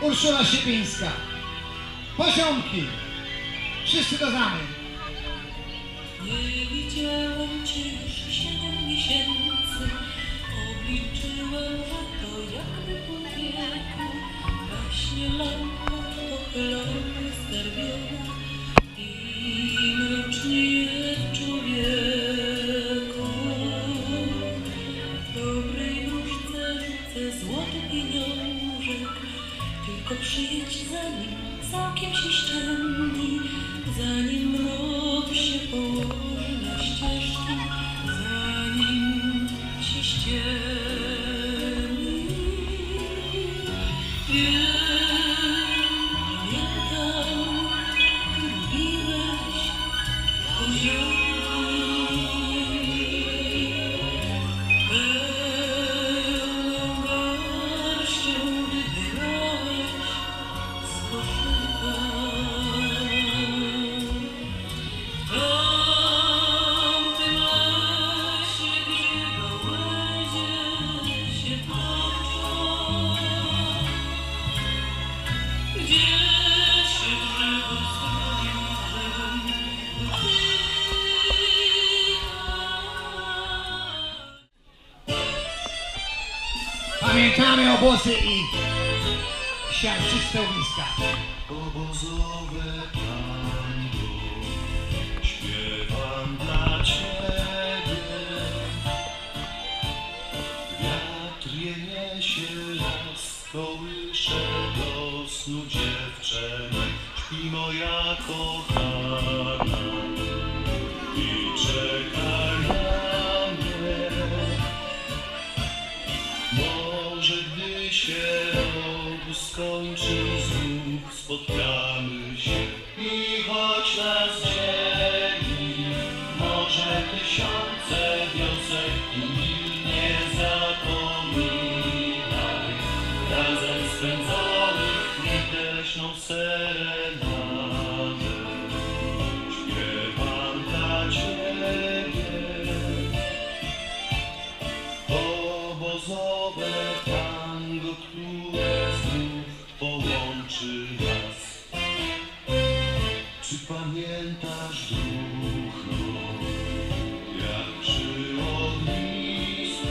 Urszula Siepińska. Poziomki. Wszyscy do zamy. Nie widziałam cię już 7 miesięcy. Obliczyłam, że to jakby po wieku. Gaśnie lampa pochylona, zgarbiona i mrocznieje w człowieku. Dobrej wróżce rzucę złoty pieniążek. Tylko przyjedź zanim całkiem się ściemni, zanim mrok się położy na ścieżki, zanim się ściemni. Pamiętam, lubiłeś poziomy. Pamiętamy obozy i siarczyste ogniska. Obozowe tango śpiewam dla ciebie. Wiatr je niesie, las kołysze do snu dziewczęta. Śpi moja kochana i czekaj na mnie. Może gdy się obóz skończy, znów spotkamy się i choć nas dzieli może tysiące wiosek i mil, nie zapominaj razem spędzonych chwil leśną serenadę. Śpiewam dla ciebie. Obozowe tango, które znów połączy nas. Czy pamiętasz, ducho, jak przy ognisku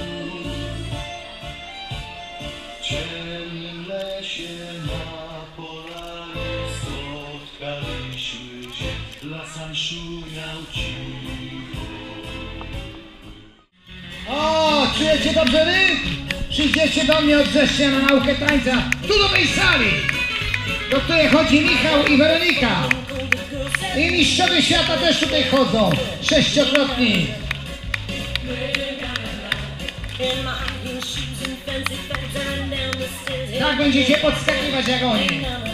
w ciemnym lesie na polanie spotkaliśmy się? Lasem szumiał cicho. O, czujecie dobrze wy? Przyjdziecie do mnie od września na naukę tańca, tu do tej sali, do której chodzi Michał i Weronika. I mistrzowie świata też tutaj chodzą, 6-krotni. Tak będziecie podskakiwać jak oni.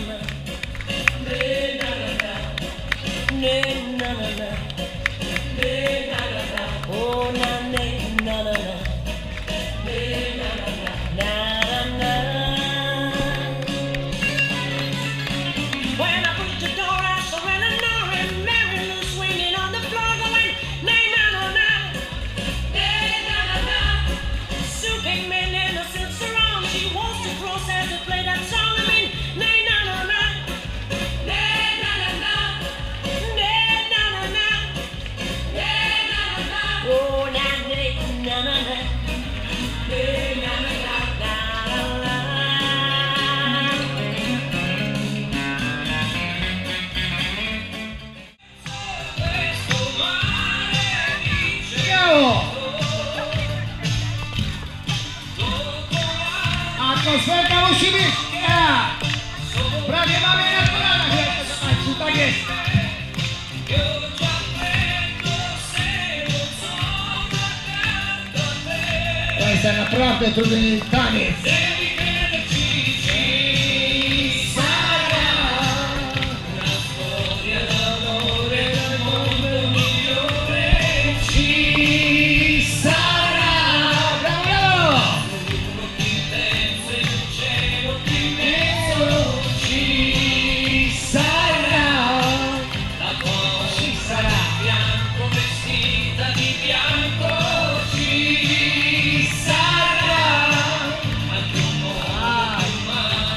Atmosferka musi być! Ja! Prawie mamy na kolanach, tak jest! To jest naprawdę trudny taniec.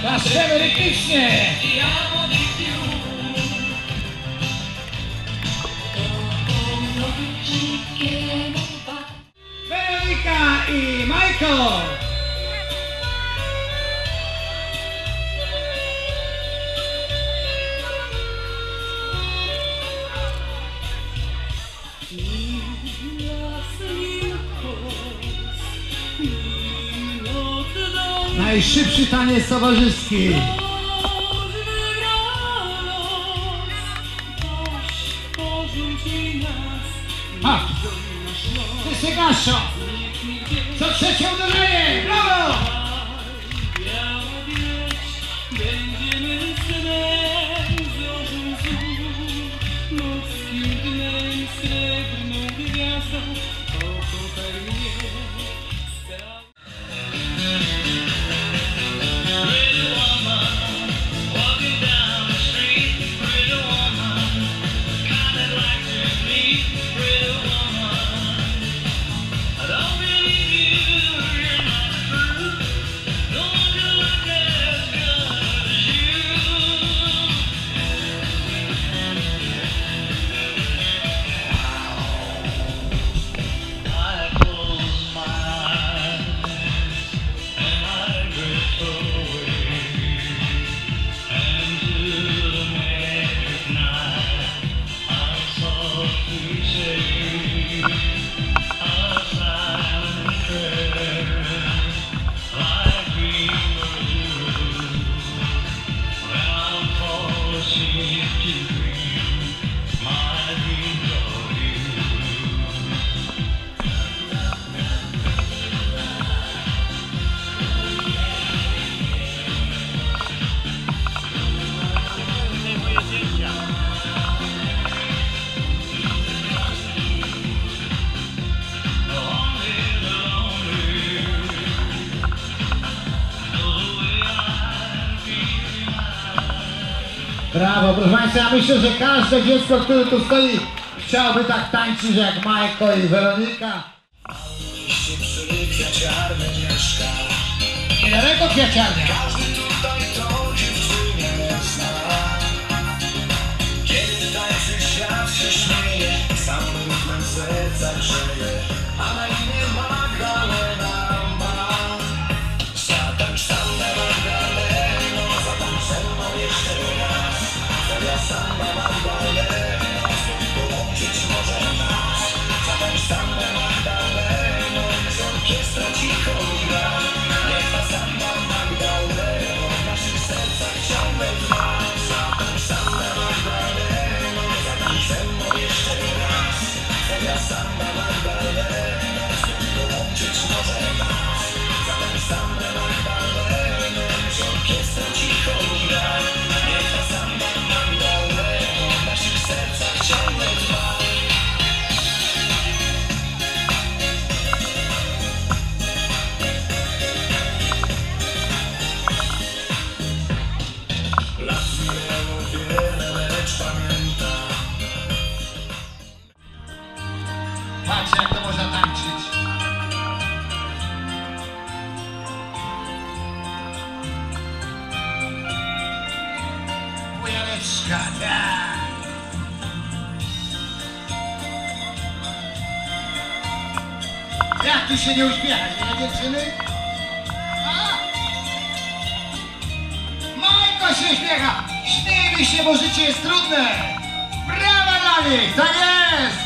Klaszczemy rytmicznie. Weronika i Michael. Najszybszy taniec towarzyski. Ha! Wszyscy gaszą. Co trzecie uderzenie. Brawo! Będziemy snem zorzą wzór, morskim dnem, srebrną gwiazdą, pokochaj mnie. Brawo, proszę Państwa, ja myślę, że każde dziecko, które tu stoi, chciałoby tak tańczyć jak Michael i Weronika. Liście przy kwiaciarni mieszka. Niedaleko kwiaciarnia. Każdy tutaj tą dziewczynę zna. Kiedy tańczy świat się śmieje, sam rytmem serca grzeje, a na imię Magdalena ma. Zatańcz samba Magdaleno, zatańcz ze mną jeszcze raz. Seria samba Magdaleno, znów połączyć może nas. Zatańcz samba Magdaleno, z orkiestra cicho gra. Niech ta samba Magdaleno w naszych sercach ciągle trwa. Zatańcz samba Magdaleno, zatańcz ze mną jeszcze raz. Seria samba Magdaleno, znów połączyć może nas. Zatańcz samba Magdaleno, z orkiestra cicho gra. Niech ta samba Magdaleno w naszych sercach ciągle trwa. Lat minęło wiele, lecz pamiętam. Patrz, jak to można tańczyć. Bujaneczka, tak. Jak tu się nie uśmiechać, nie dziewczyny? A? Majko się uśmiecha! Śmiejmy się, bo życie jest trudne! Brawa dla nich! Tak jest!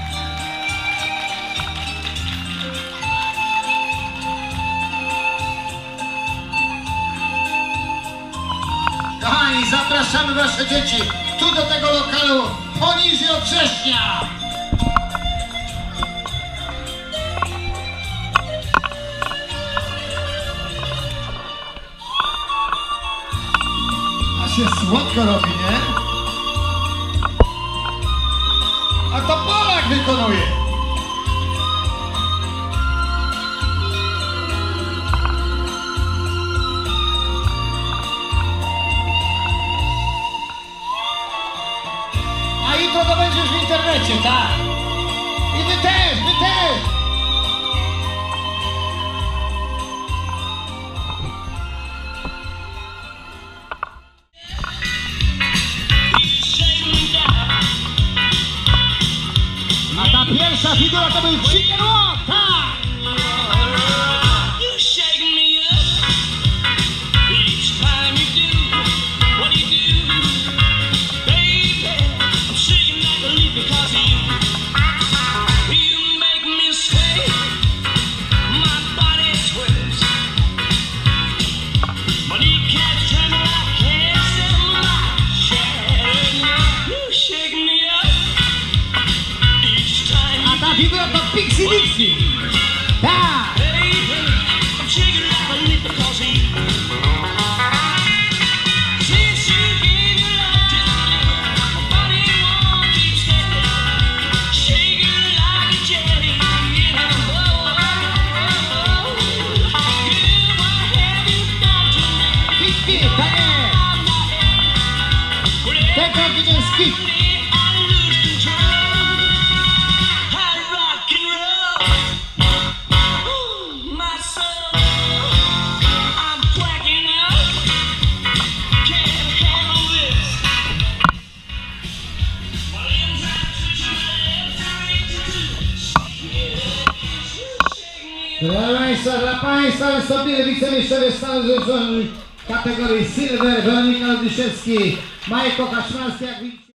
Kochani, zapraszamy wasze dzieci tu do tego lokalu poniżej od września! A się słodko robi, nie? A to Polak wykonuje! A jutro to będzie już w internecie, tak? I wy też, wy też! ta figura to był Chicken Walk, tak! You shake me up each time you do what you do, baby. I'm shaking like a leaf because of you. You make me sway, my body sweats. My kneecaps tremble, I can't stand my shattered nerve. You shake me up each time A ta figura to Pixie Dixie, tak! baby, I'm shaking like a leaf because of you. Since you gave your love to me, my body won't keep steady, shaking like a jelly, you know. Girl, what have you done to me? Kiki, tak jest! I'm not happy. Ten kroki to jest kik. I lose control. I rock and roll. Ooh, my soul, I'm blacking out. Can't handle this. My limbs are twitching, my legs are itching. You shake me up. Dla Państwa wystąpili wicemistrzowie Stanów Zjednoczonych w kategorii Silver, Weronika Lodyszewski, Majko Kaczmarski, jak widzicie.